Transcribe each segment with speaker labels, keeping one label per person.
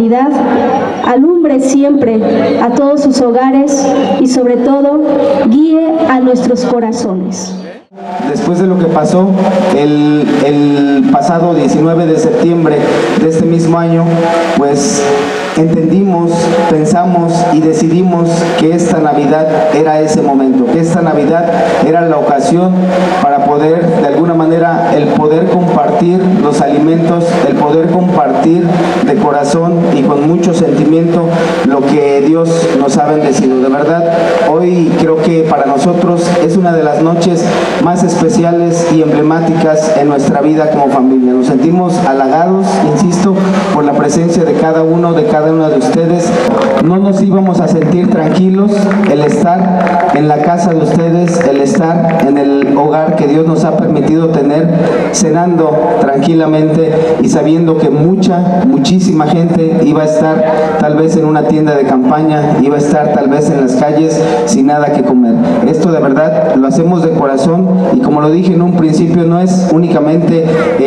Speaker 1: Navidad alumbre siempre a todos sus hogares y sobre todo guíe a nuestros corazones.
Speaker 2: Después de lo que pasó el pasado 19 de septiembre de este mismo año, pues entendimos, pensamos y decidimos que esta Navidad era ese momento, que esta Navidad era la ocasión para poder, de alguna manera, el poder compartir los alimentos, el poder compartir de corazón y con mucho sentimiento lo que Dios nos ha bendecido. De verdad, hoy creo que para nosotros es una de las noches más especiales y emblemáticas en nuestra vida como familia. Nos sentimos halagados, insisto, por la presencia de cada uno de ustedes. No nos íbamos a sentir tranquilos el estar en la casa de ustedes, el estar en el hogar que Dios nos ha permitido tener, cenando tranquilamente y sabiendo que muchísima gente iba a estar tal vez en una tienda de campaña, iba a estar tal vez en las calles sin nada que comer. Esto de verdad lo hacemos de corazón y como lo dije en un principio, no es únicamente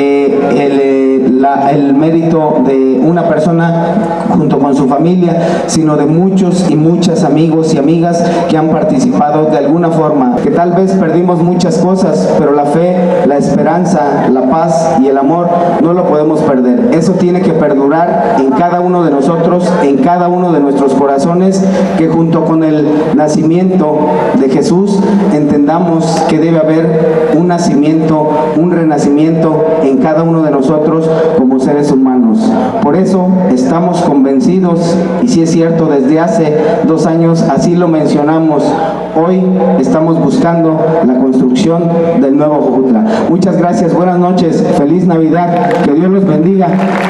Speaker 2: el mérito de una persona junto con su familia, sino de muchos y muchas amigos y amigas que han participado de alguna forma, que tal vez perdimos muchas cosas, pero la fe, la esperanza, la paz y el amor no lo podemos perder. Eso tiene que perdurar en cada uno de nosotros, en cada uno de nuestros corazones, que junto con el nacimiento de Jesús entendamos que debe haber un nacimiento, un renacimiento en cada uno de nosotros como seres humanos. Por eso estamos convencidos, y si es cierto, desde hace 2 años así lo mencionamos, hoy estamos buscando la construcción del nuevo Jojutla. Muchas gracias, buenas noches, feliz Navidad, que Dios los bendiga.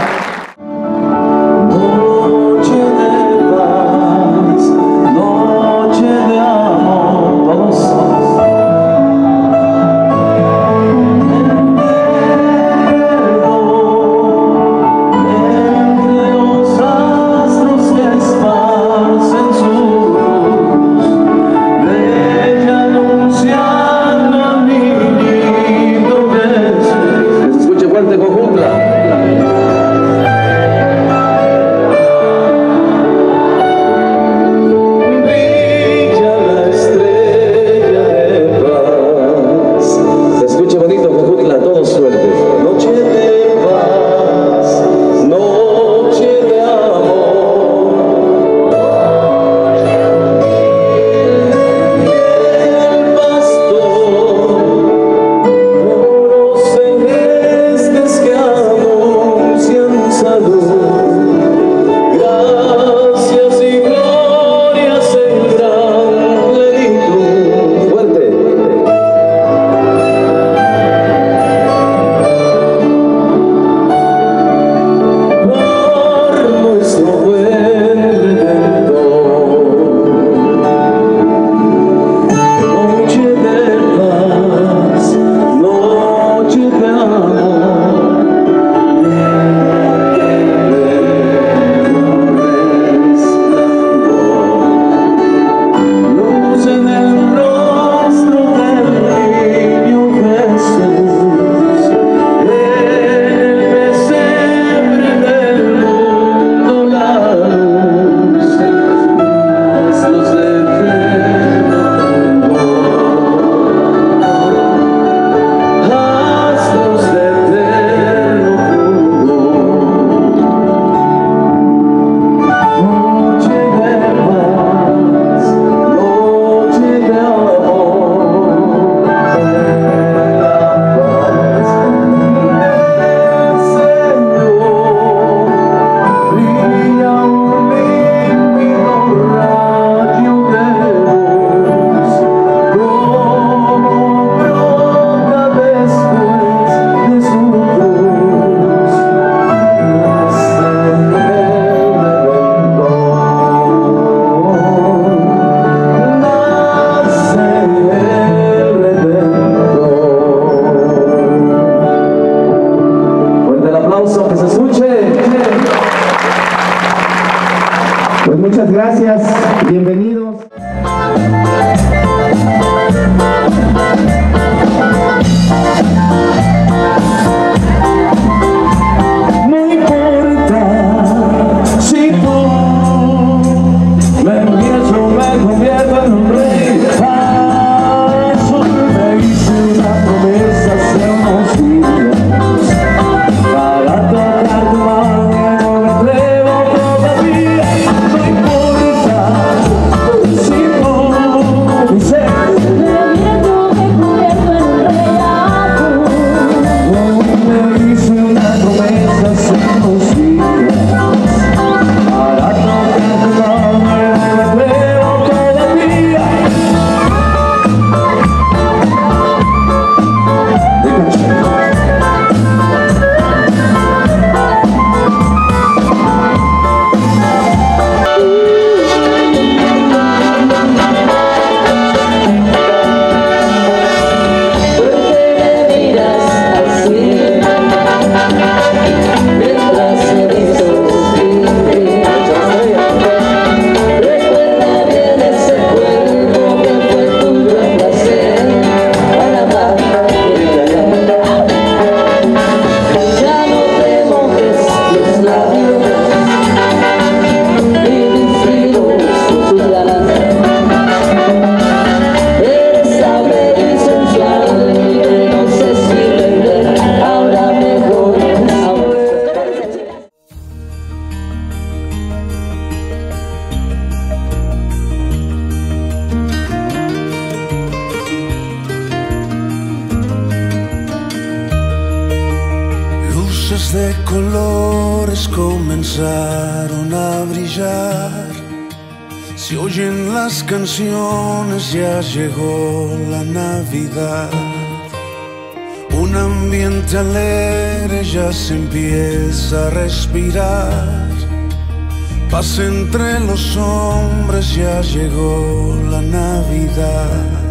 Speaker 2: Pues muchas gracias, bienvenidos.
Speaker 3: No importa si colores comenzaron a brillar. Se oyen las canciones, ya llegó la Navidad. Un ambiente alegre ya se empieza a respirar. Paz entre los hombres, ya llegó la Navidad.